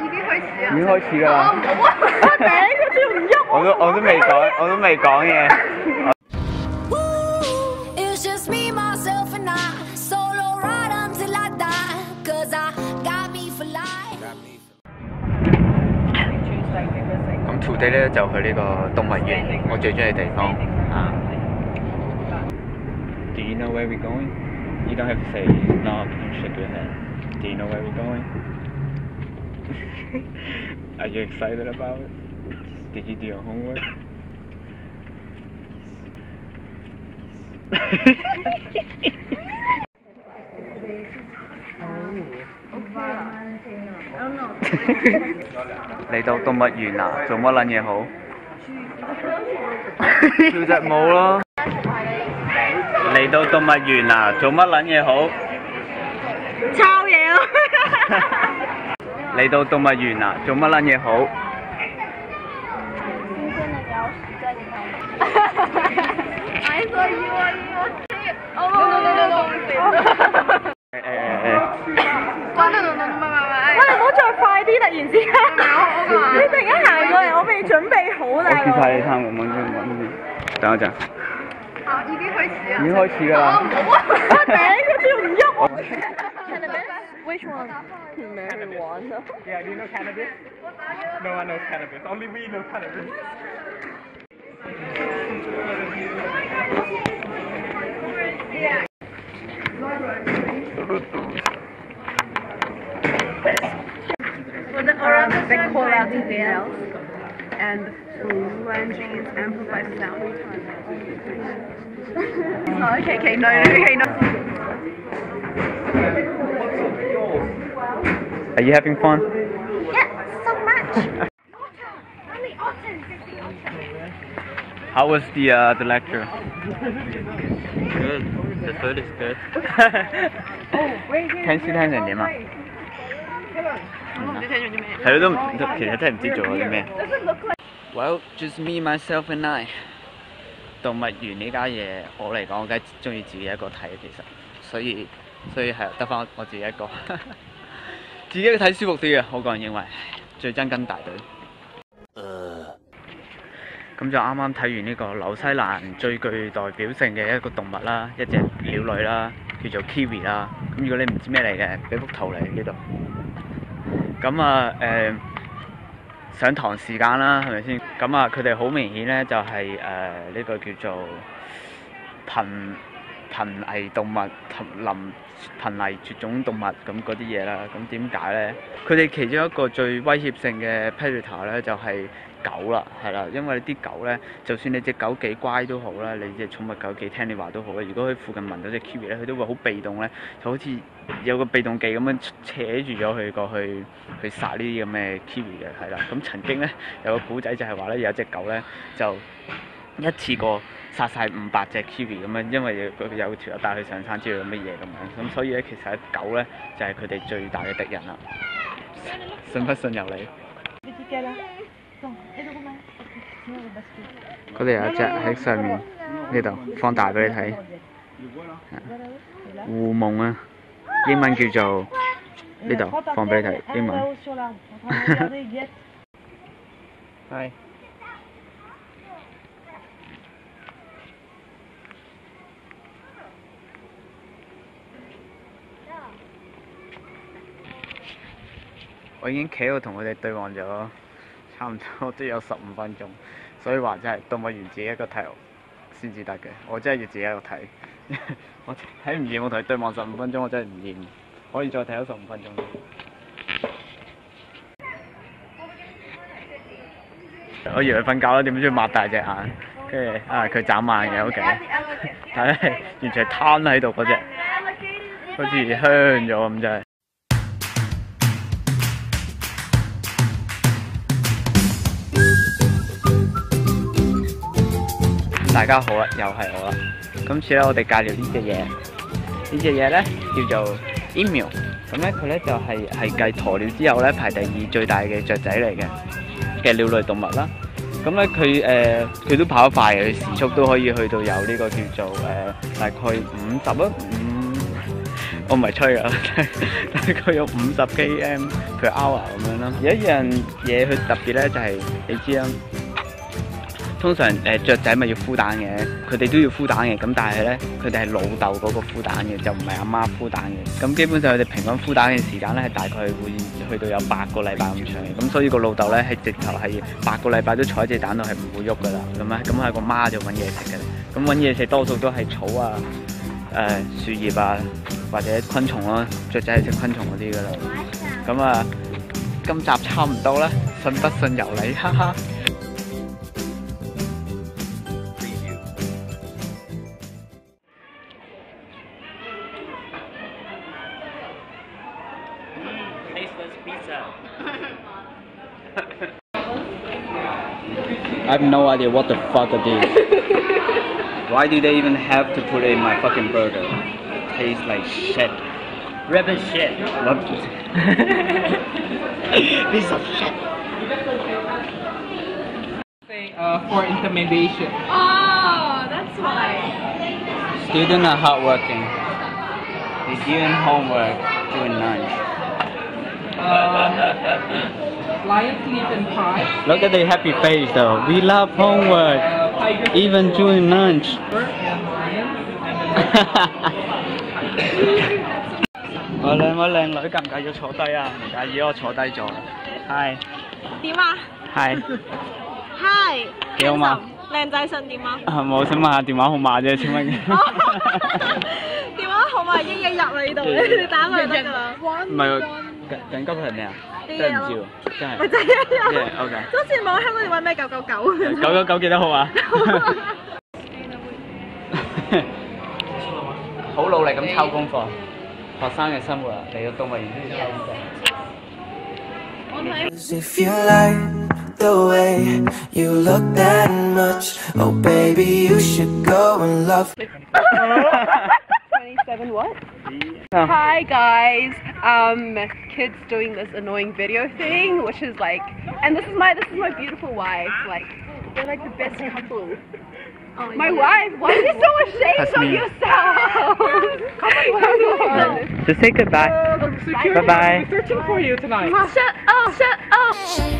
已經開始啊！ 已經開始㗎啦！ 頂，佢仲唔喐？ 我都未講嘢。咁 today 咧就去呢個動物園，我最中意嘅地方啊。Do you know where we're going? You don't have to say no, you can shake your head. Do you know where we're going? Are you excited about it? Did you do your homework?嚟到動物園啊，做乜撚嘢好？跳隻舞咯！嚟到動物園啊，做乜撚嘢好？ 抄嘢咯！ 嚟到動物園啊，做乜撚嘢好？ I saw you on your trip. Oh no. 喂，唔好再快啲！突然之間，你突然間行過嚟，我未準備好啦。 我叫晒你3個蚊，等一陣。 啊，已經開始啊！ 已經開始㗎啦！ 頂，佢仲唔喐？Which one? Marijuana. Yeah, do you know cannabis? No one knows cannabis. Only we know cannabis. They call out details and language amplify sound. Okay, no. Are you having fun? Yeah, so much. How was the lecture? Good. The food is good. 聽書聽成點啊？係咯，其實真係唔知做咗啲咩。Well, just me, myself and I。動物園呢家嘢，我嚟講，我梗係中意自己一個睇其實，所以係得翻我自己一個，自己睇舒服啲嘅，我個人認為。最憎跟大隊。咁就啱啱睇完呢個紐西蘭最具代表性嘅一個動物啦，一隻鳥類啦，叫做 kiwi 啦。咁如果你唔知咩嚟嘅，俾幅圖你呢度。咁啊上堂時間啦，係咪先？咁啊佢哋好明顯咧就係呢個叫做瀕危動物、瀕危絕種動物咁嗰啲嘢啦。咁點解咧？佢哋其中一個最威脅性嘅 predator 咧就係狗啦，係啦，因為啲狗咧，就算你隻狗幾乖都好啦，你隻寵物狗幾聽你話都好啦，如果佢附近聞到隻 kiwi 咧，佢都會好被動咧，就好似有個被動技咁樣扯住咗佢過去殺呢啲咁嘅 kiwi 嘅，係啦。咁曾經咧有個古仔就係話咧，有一隻狗咧就一次過殺晒500隻 kiwi 咁樣，因為有條友帶佢上山之類咁嘅嘢咁樣，咁所以咧其實狗咧就係佢哋最大嘅敵人啦。信不信由你。嗰度有一隻喺上面，呢度放大俾你睇，狐獴啊，英文叫做呢度放俾你睇，英文。係。我已經企喺度同佢哋對望咗差唔多都有15分鐘，所以話真係動物園自己一個睇先至得嘅，我真係要自己一個睇。我睇唔厭，我同佢對望15分鐘，我真係唔厭，可以再睇多15分鐘。我以為瞓覺啦，點知佢擘大隻眼，跟住佢眨眼嘅 OK， 但係完全係攤喺度嗰隻，好似香咗咁真係。大家好啦，又係我啦。今次咧，我哋介紹呢隻嘢，呢隻嘢咧叫做 emu。咁咧，佢咧就係繼鴕鳥之後咧排第2最大嘅雀仔嚟嘅鳥類動物啦。咁咧佢都跑得快嘅，佢時速都可以去到有呢個叫做大概50啊我唔係吹㗎，大概有50 km/h 咁樣啦。有一樣嘢佢特別咧，就係、你知啦。通常雀仔咪要孵蛋嘅，佢哋都要孵蛋嘅。咁但係咧，佢哋係老豆嗰個孵蛋嘅，就唔係阿媽孵蛋嘅。咁基本上佢哋平均孵蛋嘅時間咧，係大概會去到有8個禮拜咁長嘅。咁所以個老豆咧係直頭係8個禮拜都坐喺隻蛋度係唔會喐噶啦。咁係個媽就揾嘢食嘅。咁揾嘢食多數都係草啊、樹葉啊或者昆蟲咯。雀仔係食昆蟲嗰啲噶啦。咁啊，今集差唔多啦，信不信由你，哈哈。I have no idea what the fuck it is. Why do they even have to put it in my fucking burger? Tastes like shit. Rubber shit. Piece of shit. For intimidation. Oh, that's why. Students are hardworking. They're doing homework, doing lunch. Lion sleep and cry. Look at the happy face though. We love homework, even during lunch. 我兩位靚女介唔介意坐低啊？唔介意，我坐低咗。Hi。 點啊 Hi。 ？Hi。 幾好嘛？ 靚仔想點啊？ 冇，想問下電話號碼啫，請問。 電話號碼已經入嚟呢度，你打咪得㗎啦。 唔係緊急係咩啊？真係唔知喎，真係。 咪就係一日。 OK。 好似冇香港電話咩999。 999幾多號啊？好努力咁抄功課，學生嘅生活啊，嚟到動物園都要抄功課。 If you like the way you look that much, oh baby, you should go and love. 27 what? Hi guys, kids doing this annoying video thing, which is like, and this is my beautiful wife, like, they're like the best couple. Oh my wife, why are you so ashamed of yourself? Come on. Just say goodbye. Bye bye. We're searching for you tonight. Shut up, shut up.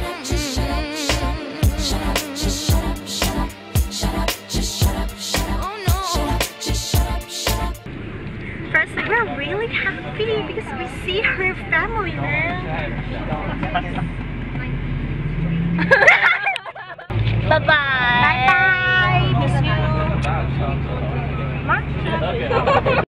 Firstly, we're really happy because we see her family, man. Bye bye.